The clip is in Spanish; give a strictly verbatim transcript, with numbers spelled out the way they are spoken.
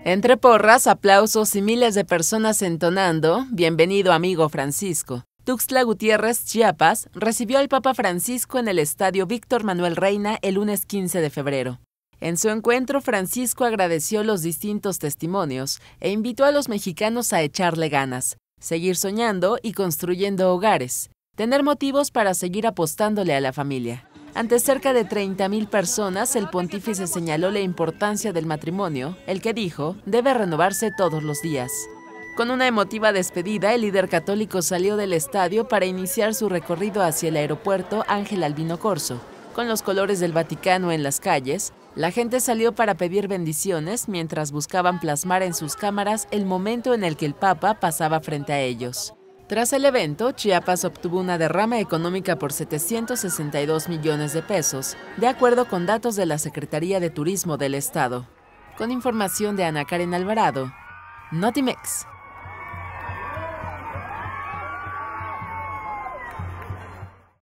Entre porras, aplausos y miles de personas entonando «Bienvenido, amigo Francisco». Tuxtla Gutiérrez, Chiapas, recibió al Papa Francisco en el Estadio Víctor Manuel Reina el lunes quince de febrero. En su encuentro, Francisco agradeció los distintos testimonios e invitó a los mexicanos a echarle ganas, seguir soñando y construyendo hogares, tener motivos para seguir apostándole a la familia. Ante cerca de treinta mil personas, el pontífice señaló la importancia del matrimonio, el que dijo debe renovarse todos los días. Con una emotiva despedida, el líder católico salió del estadio para iniciar su recorrido hacia el aeropuerto Ángel Albino Corzo. Con los colores del Vaticano en las calles, la gente salió para pedir bendiciones mientras buscaban plasmar en sus cámaras el momento en el que el Papa pasaba frente a ellos. Tras el evento, Chiapas obtuvo una derrama económica por setecientos sesenta y dos millones de pesos, de acuerdo con datos de la Secretaría de Turismo del Estado. Con información de Ana Karen Alvarado, Notimex.